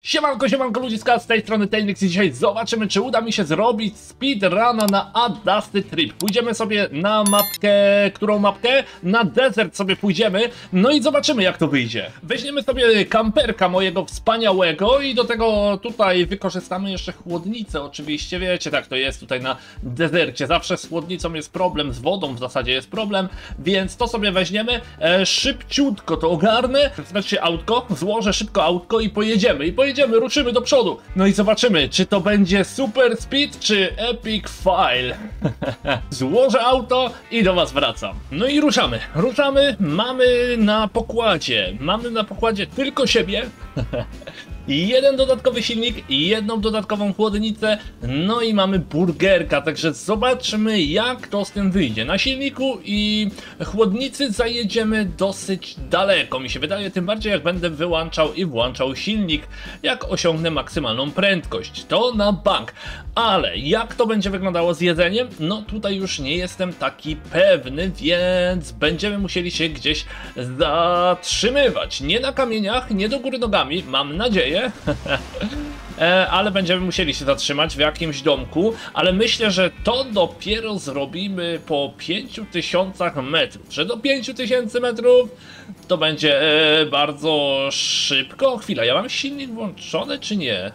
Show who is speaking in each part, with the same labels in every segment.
Speaker 1: Siemanko, siemanko ludziska, z tej strony Tailnix i dzisiaj zobaczymy, czy uda mi się zrobić speedruna na Adasty Trip. Pójdziemy sobie na mapkę, którą mapkę? Na desert sobie pójdziemy, no i zobaczymy jak to wyjdzie. Weźmiemy sobie kamperka mojego wspaniałego i do tego tutaj wykorzystamy jeszcze chłodnicę, oczywiście wiecie, tak to jest tutaj na dezercie. Zawsze z chłodnicą jest problem, z wodą w zasadzie jest problem, więc to sobie weźmiemy, szybciutko to ogarnę, znaczy autko, złożę szybko autko i pojedziemy, ruszymy do przodu. No i zobaczymy, czy to będzie super speed, czy epic fail. Złożę auto i do was wracam. No i ruszamy, mamy na pokładzie tylko siebie. Jeden dodatkowy silnik, jedną dodatkową chłodnicę, no i mamy burgerka, także zobaczmy jak to z tym wyjdzie. Na silniku i chłodnicy zajedziemy dosyć daleko, mi się wydaje, tym bardziej jak będę wyłączał i włączał silnik, jak osiągnę maksymalną prędkość, to na bank. Ale jak to będzie wyglądało z jedzeniem? No tutaj już nie jestem taki pewny, więc będziemy musieli się gdzieś zatrzymywać. Nie na kamieniach, nie do góry nogami, mam nadzieję. Ale będziemy musieli się zatrzymać w jakimś domku, ale myślę, że to dopiero zrobimy po 5000 metrów, że do 5000 metrów to będzie bardzo szybko. Chwila, ja mam silnik włączony czy nie?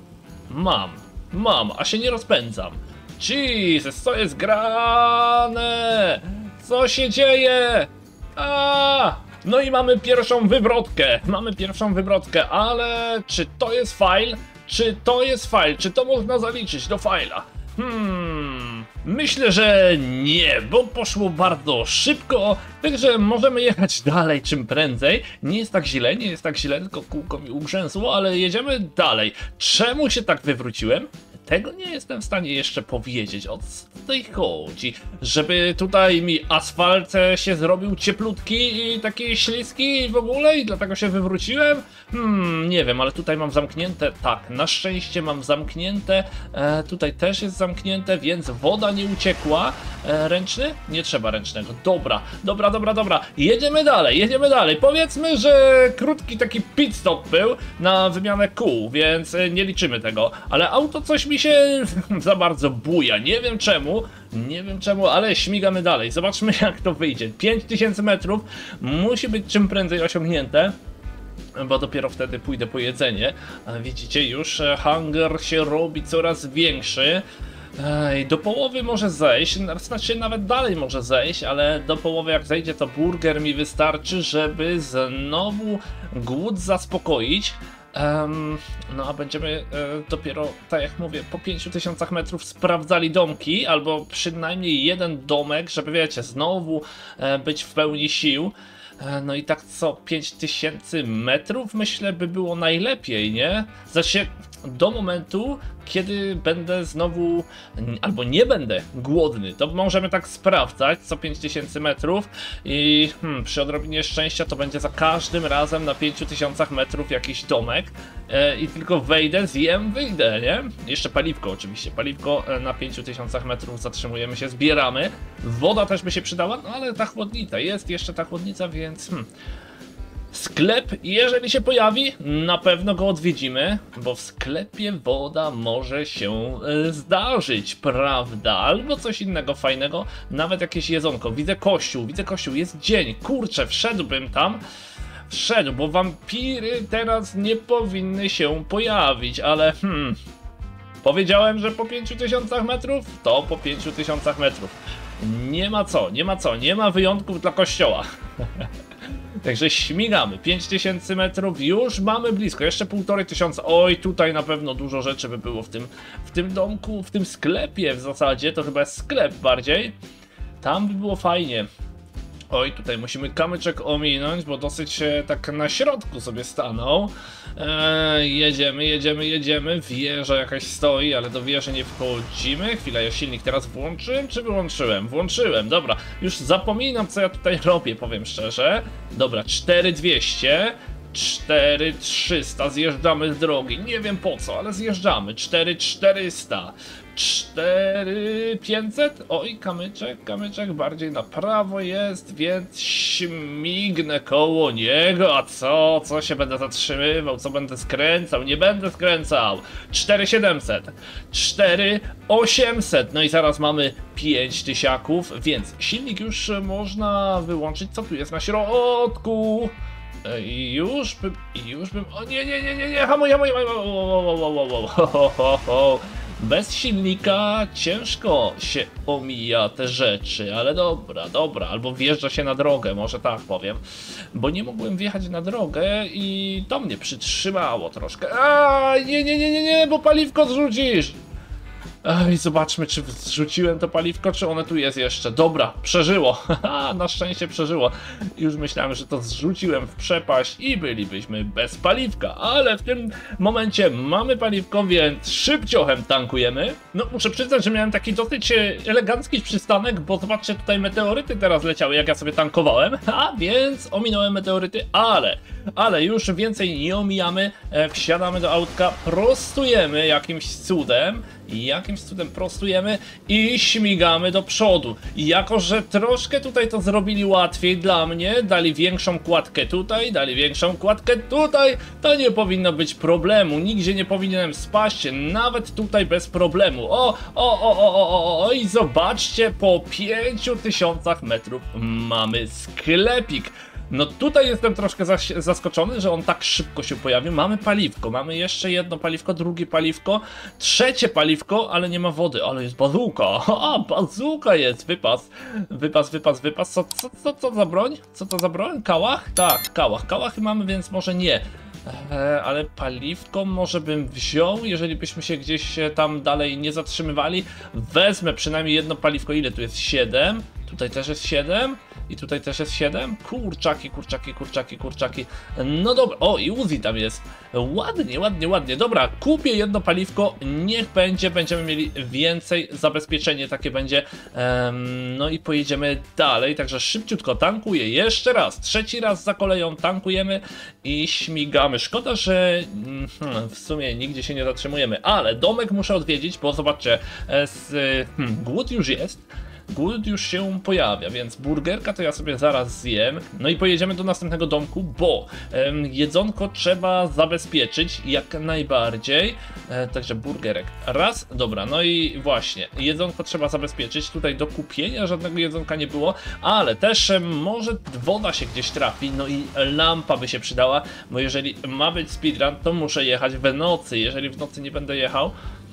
Speaker 1: Mam, a się nie rozpędzam. Jesus, co jest grane? Co się dzieje? No i mamy pierwszą wywrotkę, ale czy to jest fail? Czy to można zaliczyć do faila? Myślę, że nie, bo poszło bardzo szybko, także możemy jechać dalej czym prędzej. Nie jest tak źle, tylko kółko mi ugrzęzło, ale jedziemy dalej. Czemu się tak wywróciłem? Tego nie jestem w stanie jeszcze powiedzieć, o co tutaj chodzi. Żeby tutaj mi asfalt się zrobił cieplutki i taki śliski w ogóle i dlatego się wywróciłem? Nie wiem, ale tutaj mam zamknięte, tak, na szczęście mam zamknięte, tutaj też jest zamknięte, więc woda nie uciekła. Ręczny? Nie trzeba ręcznego, dobra, jedziemy dalej, powiedzmy, że krótki taki pit stop był na wymianę kół, więc nie liczymy tego, ale auto coś mi się za bardzo buja, nie wiem czemu, ale śmigamy dalej, zobaczmy jak to wyjdzie. 5000 metrów musi być czym prędzej osiągnięte, bo dopiero wtedy pójdę po jedzenie. Widzicie, już hunger się robi coraz większy. Do połowy może zejść, znaczy nawet dalej może zejść, ale do połowy jak zejdzie to burger mi wystarczy, żeby znowu głód zaspokoić. No a będziemy dopiero, tak jak mówię, po 5000 metrów sprawdzali domki, albo przynajmniej jeden domek, żeby wiecie, znowu być w pełni sił. No i tak co 5000 metrów myślę by było najlepiej, nie? Znaczy do momentu, kiedy będę znowu, albo nie będę głodny, to możemy tak sprawdzać co 5000 metrów i przy odrobinie szczęścia to będzie za każdym razem na 5000 metrów jakiś domek i tylko wejdę, zjem, wyjdę, nie? Jeszcze paliwko oczywiście, paliwko na 5000 metrów zatrzymujemy się, zbieramy, woda też by się przydała, no ale ta chłodnica, jest jeszcze ta chłodnica, więc sklep, jeżeli się pojawi, na pewno go odwiedzimy, bo w sklepie woda może się zdarzyć, prawda? Albo coś innego fajnego, nawet jakieś jedzonko. Widzę kościół, jest dzień, kurczę, wszedłbym tam. Bo wampiry teraz nie powinny się pojawić, ale powiedziałem, że po 5000 metrów, to po 5000 metrów. Nie ma wyjątków dla kościoła. Także śmigamy, 5000 metrów, już mamy blisko, jeszcze 1500, oj tutaj na pewno dużo rzeczy by było w tym domku, w tym sklepie w zasadzie, to chyba jest sklep bardziej, tam by było fajnie. Oj, tutaj musimy kamyczek ominąć, bo dosyć tak na środku sobie stanął. Jedziemy, wieża jakaś stoi, ale do wieży nie wchodzimy. Chwila, ja silnik teraz włączyłem czy wyłączyłem? Włączyłem, dobra, już zapominam co ja tutaj robię, powiem szczerze. Dobra, 4200, 4300, zjeżdżamy z drogi, nie wiem po co, ale zjeżdżamy, 4400, 4500, oj kamyczek bardziej na prawo jest, więc śmignę koło niego, a co się będę zatrzymywał, co będę skręcał, nie będę skręcał, 4700, 4800, no i zaraz mamy 5000, więc silnik już można wyłączyć, co tu jest na środku? Już bym, o nie, hamuj, bez silnika ciężko się omija te rzeczy, ale dobra, albo wjeżdża się na drogę, może tak powiem, bo nie mogłem wjechać na drogę i to mnie przytrzymało troszkę. Nie, bo paliwko zrzucisz! Ej, zobaczmy, czy zrzuciłem to paliwko, czy one tu jest jeszcze. Dobra, przeżyło. Na szczęście przeżyło. Już myślałem, że to zrzuciłem w przepaść i bylibyśmy bez paliwka. Ale w tym momencie mamy paliwko, więc szybciochem tankujemy. No, muszę przyznać, że miałem taki dosyć elegancki przystanek, bo zobaczcie, tutaj meteoryty teraz leciały, jak ja sobie tankowałem. A więc ominąłem meteoryty, ale już więcej nie omijamy. Wsiadamy do autka, prostujemy jakimś cudem prostujemy i śmigamy do przodu. I jako że troszkę tutaj to zrobili łatwiej dla mnie, dali większą kładkę tutaj, to nie powinno być problemu. Nigdzie nie powinienem spaść, nawet tutaj bez problemu. I zobaczcie, po 5000 metrów mamy sklepik. No tutaj jestem troszkę zaskoczony, że on tak szybko się pojawił. Mamy paliwko, mamy jeszcze jedno paliwko, drugie paliwko, trzecie paliwko, ale nie ma wody, ale jest bazuka. Bazuka jest, wypas. Co za broń? Co to za broń? Kałach? Tak, kałachy mamy, więc może nie. Ale paliwko może bym wziął, jeżeli byśmy się gdzieś tam dalej nie zatrzymywali. Wezmę przynajmniej jedno paliwko. Ile tu jest? 7. Tutaj też jest 7. I tutaj też jest 7. Kurczaki. No dobra. O, i Uzi tam jest. Ładnie. Dobra, kupię jedno paliwko. Niech będzie. Będziemy mieli więcej. Zabezpieczenie takie będzie. No i pojedziemy dalej. Także szybciutko tankuję. Jeszcze raz. Trzeci raz za koleją tankujemy i śmigamy. Szkoda, że w sumie nigdzie się nie zatrzymujemy. Ale domek muszę odwiedzić, bo zobaczcie. Głód już jest. Głód już się pojawia, więc burgerka to ja sobie zaraz zjem. No i pojedziemy do następnego domku, bo jedzonko trzeba zabezpieczyć jak najbardziej. Także burgerek raz, dobra, no i właśnie, jedzonko trzeba zabezpieczyć. Tutaj do kupienia żadnego jedzonka nie było, ale też może woda się gdzieś trafi, no i lampa by się przydała, bo jeżeli ma być speedrun, to muszę jechać w nocy. Jeżeli w nocy nie będę jechał,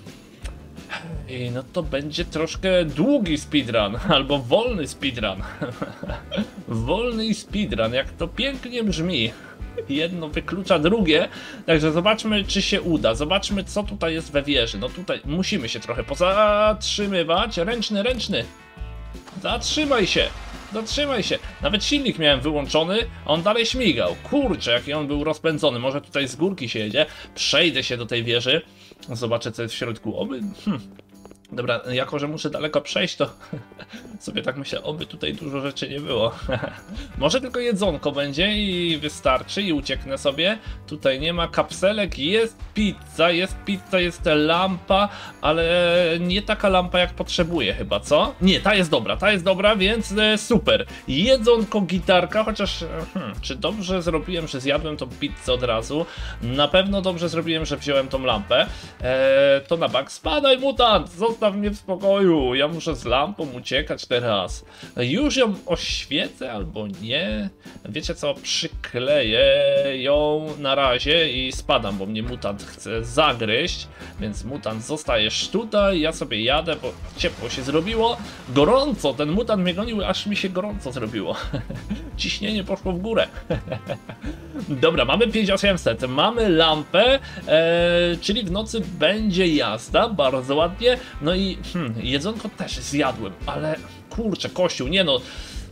Speaker 1: no to będzie troszkę długi speedrun, albo wolny speedrun. Wolny speedrun, jak to pięknie brzmi. Jedno wyklucza drugie, także zobaczmy, czy się uda. Zobaczmy, co tutaj jest we wieży. No tutaj musimy się trochę pozatrzymywać. Ręczny. Zatrzymaj się. Nawet silnik miałem wyłączony, a on dalej śmigał. Kurczę, jaki on był rozpędzony. Może tutaj z górki się jedzie. Przejdę się do tej wieży. Zobaczę, co jest w środku. Dobra, jako że muszę daleko przejść, to sobie tak myślę, oby tutaj dużo rzeczy nie było. Może tylko jedzonko będzie i wystarczy i ucieknę sobie. Tutaj nie ma kapselek, jest pizza, jest lampa, ale nie taka lampa jak potrzebuję chyba, co? Nie, ta jest dobra, więc super. Jedzonko, gitarka, chociaż czy dobrze zrobiłem, że zjadłem tą pizzę od razu? Na pewno dobrze zrobiłem, że wziąłem tą lampę. To na bank, spadaj mutant, zostaw mnie w spokoju, ja muszę z lampą uciekać teraz. Już ją oświecę albo nie? Wiecie co, przykleję ją na razie i spadam, bo mnie mutant chce zagryźć. Więc mutant, zostajesz tutaj, ja sobie jadę, bo ciepło się zrobiło. Gorąco, ten mutant mnie gonił, aż mi się gorąco zrobiło. Ciśnienie poszło w górę. Dobra, mamy 5800, mamy lampę, czyli w nocy będzie jazda, bardzo ładnie. No i jedzonko też zjadłem, ale kurczę, kościół, nie no,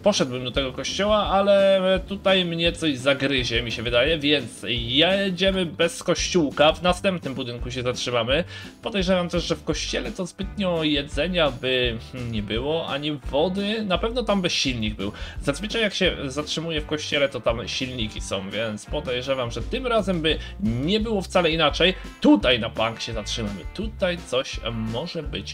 Speaker 1: poszedłbym do tego kościoła, ale tutaj mnie coś zagryzie, mi się wydaje, więc jedziemy bez kościółka, w następnym budynku się zatrzymamy. Podejrzewam też, że w kościele to zbytnio jedzenia by nie było, ani wody, na pewno tam by silnik był. Zazwyczaj jak się zatrzymuje w kościele, to tam silniki są, więc podejrzewam, że tym razem by nie było wcale inaczej. Tutaj na bank się zatrzymamy, tutaj coś może być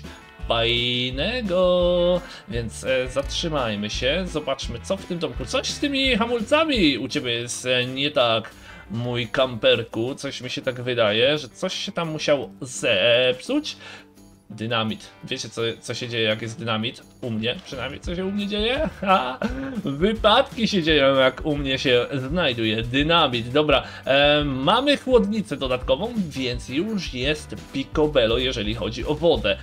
Speaker 1: fajnego, więc zatrzymajmy się, zobaczmy co w tym domku, coś z tymi hamulcami u ciebie jest nie tak, mój kamperku, coś mi się tak wydaje, że coś się tam musiało zepsuć. Dynamit. Wiecie co się dzieje jak jest dynamit? U mnie przynajmniej co się u mnie dzieje? Ha! Wypadki się dzieją jak u mnie się znajduje dynamit. Dobra, mamy chłodnicę dodatkową, więc już jest picobello jeżeli chodzi o wodę.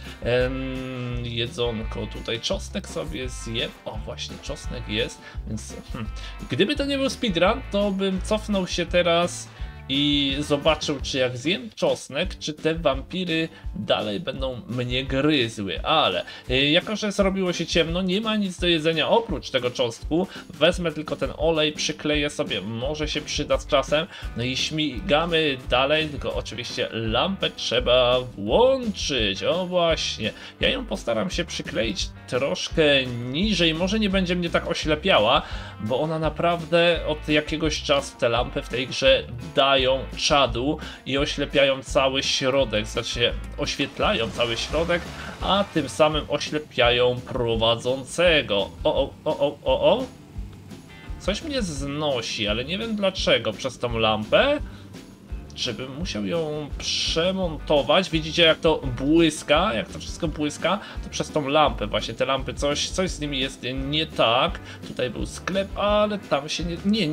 Speaker 1: Jedzonko, tutaj czosnek sobie zjem. O właśnie, czosnek jest, więc gdyby to nie był speedrun, to bym cofnął się teraz i zobaczył, czy jak zjem czosnek, czy te wampiry dalej będą mnie gryzły, ale jako, że zrobiło się ciemno, nie ma nic do jedzenia oprócz tego czosnku, wezmę tylko ten olej, przykleję sobie, może się przyda z czasem, no i śmigamy dalej, tylko oczywiście lampę trzeba włączyć, o właśnie, ja ją postaram się przykleić troszkę niżej, może nie będzie mnie tak oślepiała, bo ona naprawdę od jakiegoś czasu te lampy w tej grze dają czadu i oślepiają cały środek, znaczy oświetlają cały środek, a tym samym oślepiają prowadzącego. O. Coś mnie znosi, ale nie wiem dlaczego przez tą lampę. Czy bym musiał ją przemontować? Widzicie jak to błyska, jak to wszystko błyska, to przez tą lampę właśnie, te lampy, coś z nimi jest nie tak. Tutaj był sklep, ale tam się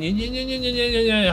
Speaker 1: nie,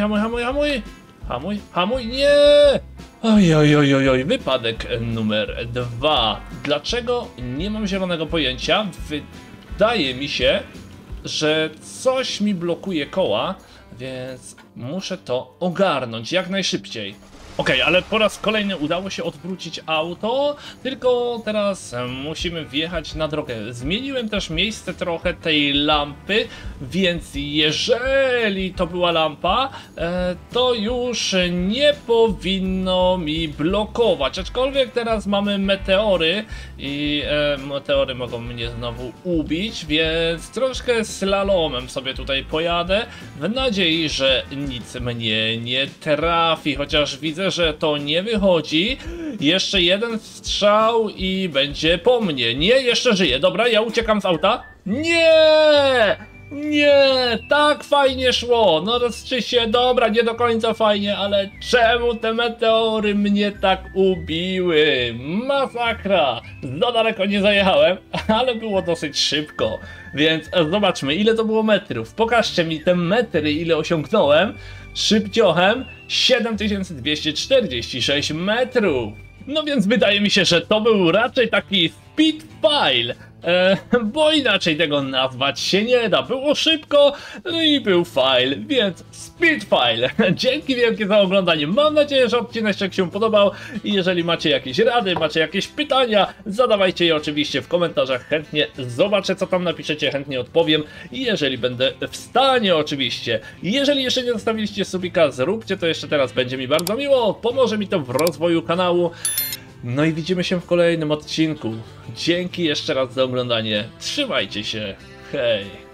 Speaker 1: hamuj, nie! Oj, wypadek numer 2. Dlaczego? Nie mam zielonego pojęcia. Wydaje mi się, że coś mi blokuje koła, więc muszę to ogarnąć jak najszybciej. Okej, ale po raz kolejny udało się odwrócić auto, tylko teraz musimy wjechać na drogę. Zmieniłem też miejsce trochę tej lampy, więc jeżeli to była lampa, to już nie powinno mi blokować. Aczkolwiek teraz mamy meteory i meteory mogą mnie znowu ubić, więc troszkę slalomem sobie tutaj pojadę, w nadziei, że nic mnie nie trafi, chociaż widzę, że to nie wychodzi. Jeszcze jeden strzał i będzie po mnie. Nie, jeszcze żyję. Dobra, ja uciekam z auta. Nie, tak fajnie szło. No rozczy się, dobra, nie do końca fajnie, ale czemu te meteory mnie tak ubiły? Masakra. Za daleko nie zajechałem, ale było dosyć szybko. Więc zobaczmy, ile to było metrów. Pokażcie mi te metry, ile osiągnąłem. Szybciochem 7246 metrów. No więc wydaje mi się, że to był raczej taki speed file. Bo inaczej tego nazwać się nie da. Było szybko, no i był file, więc speed file. Dzięki wielkie za oglądanie. Mam nadzieję, że odcinek się podobał i jeżeli macie jakieś rady, macie jakieś pytania, zadawajcie je oczywiście w komentarzach. Chętnie zobaczę, co tam napiszecie, chętnie odpowiem i jeżeli będę w stanie oczywiście. Jeżeli jeszcze nie zostawiliście subika, zróbcie to jeszcze teraz, będzie mi bardzo miło, pomoże mi to w rozwoju kanału. No i widzimy się w kolejnym odcinku. Dzięki jeszcze raz za oglądanie. Trzymajcie się. Hej.